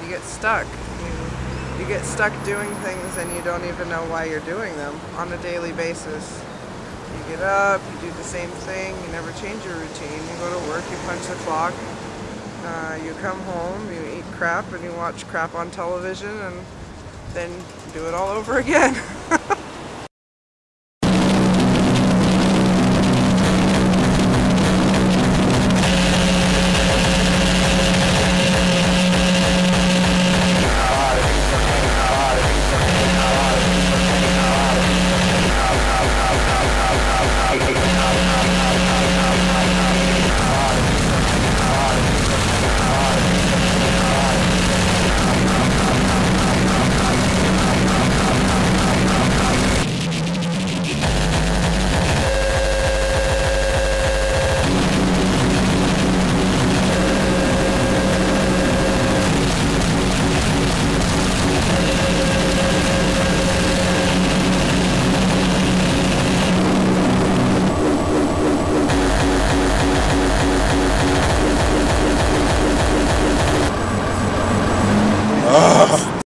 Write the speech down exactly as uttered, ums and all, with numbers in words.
you get stuck. You, you get stuck doing things and you don't even know why you're doing them on a daily basis. You get up, you do the same thing, you never change your routine. You go to work, you punch the clock, uh, you come home, you eat crap, and you watch crap on television, and then do it all over again.